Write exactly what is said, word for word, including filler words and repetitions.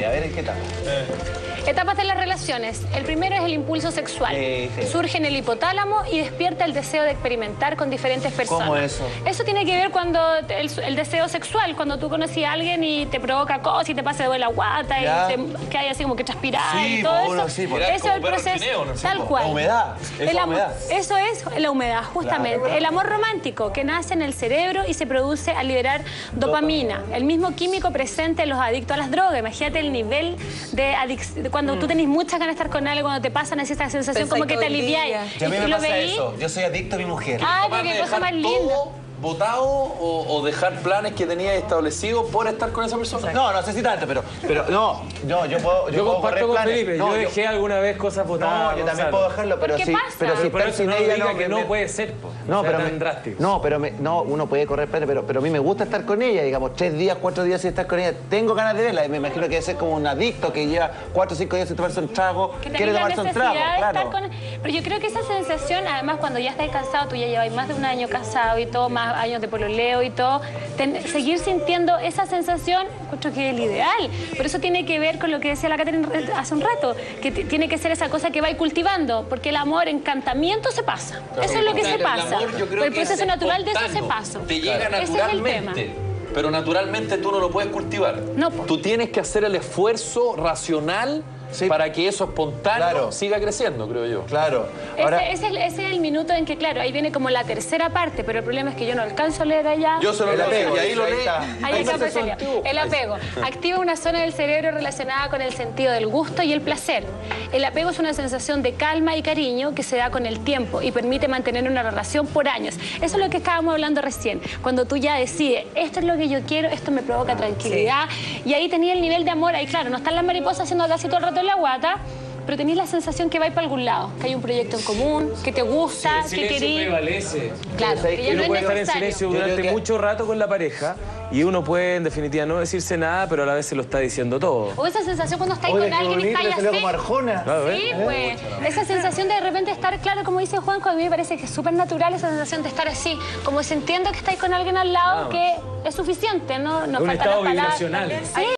A ver, ¿en qué etapa? Eh. Etapas de las relaciones. El primero es el impulso sexual. Eh, sí. Surge en el hipotálamo y despierta el deseo de experimentar con diferentes personas. ¿Cómo eso? Eso tiene que ver cuando el, el deseo sexual, cuando tú conoces a alguien y te provoca cosas y te pasa de la guata ya. y te, que hay así como que transpirar Sí, y todo uno, eso. sí, Eso es el proceso. Tineo, ¿no? Tal Sí, cual. La humedad. Es El la amor- humedad. Eso es la humedad, justamente. Claro. El amor romántico, que nace en el cerebro y se produce al liberar dopamina, el mismo químico presente en los adictos a las drogas. Imagínate el nivel de adicción. Cuando mm. tú tenés muchas ganas de estar con algo, cuando te pasan esa sensación Pensáis como que te todo el aliviáis. día. Y a mí Y me lo pasa veí. eso. Yo soy adicto a mi mujer. Ay, Capaz pero de qué cosa dejar más linda. todo botado o, o dejar planes que tenías establecidos por estar con esa persona. No, no sé si tanto, pero, pero no, no, yo puedo, yo Yo puedo comparto correr con planes. Felipe, No, yo dejé alguna vez cosas botadas. No, yo también Gonzalo. puedo dejarlo, pero ¿Qué sí, pasa? pero si Pero por estar eso sin no ella diga no, que me- no me- puede ser, po. No, O sea, pero tan me- drástico. no, pero me- no, uno puede correr planes, pero, pero a mí me gusta estar con ella, digamos, tres días, cuatro días sin estar con ella. Tengo ganas de verla y me imagino que debe ser como un adicto que lleva cuatro o cinco días sin tomarse un trago, Que quiere tenés la tomarse un necesidad trago, de claro. estar con... Pero yo creo que esa sensación, además, cuando ya estás cansado, tú ya llevas más de un año casado y todo, más años de pololeo y todo, ten- seguir sintiendo esa sensación, encuentro que es el ideal. Por eso tiene que ver con lo que decía la Caterina hace un rato, que t- tiene que ser esa cosa que va a ir cultivando, porque el amor, encantamiento, se pasa. Eso es lo que se El pasa. amor, yo creo Pero el que es proceso natural de eso se espontáneo. pasa. Te llega Ese es el tema. naturalmente. Pero naturalmente tú no lo puedes cultivar. No, po. Tú tienes que hacer el esfuerzo racional Sí. para que eso espontáneo Claro. siga creciendo, creo yo. Claro. Ahora, Ese, ese es el, ese es el minuto en que, claro, ahí viene como la tercera parte, pero el problema es que yo no alcanzo a leer allá. Yo se lo el leo apego, y ahí lo ahí leí. está. Ahí está, se pues, sería. sontió. El apego. Activa una zona del cerebro relacionada con el sentido del gusto y el placer. El apego es una sensación de calma y cariño que se da con el tiempo y permite mantener una relación por años. Eso es lo que estábamos hablando recién. Cuando tú ya decides, esto es lo que yo quiero, esto me provoca tranquilidad. Y ahí tenía el nivel de amor. Ahí, claro, no están las mariposas haciendo casi todo el rato en la guata, pero tenés la sensación que va para algún lado, que hay un proyecto en común, que te gusta, El que silencio querís. prevalece. Claro, que ya Uno no puede es estar en necesario. silencio Yo creo durante que- mucho rato con la pareja y uno puede, en definitiva, no decirse nada, pero a la vez se lo está diciendo todo. O esa sensación cuando estáis oye, con qué alguien y bonito, le estáis salió así. como Arjona. Claro, ¿ves? Sí, pues. Esa sensación de de repente estar, claro, como dice Juanjo, a mí me parece que es súper natural esa sensación de estar así, como sintiendo que estáis con alguien al lado, Claro. que es suficiente, ¿no? No Un faltan estado las palabras. vibracional. Sí.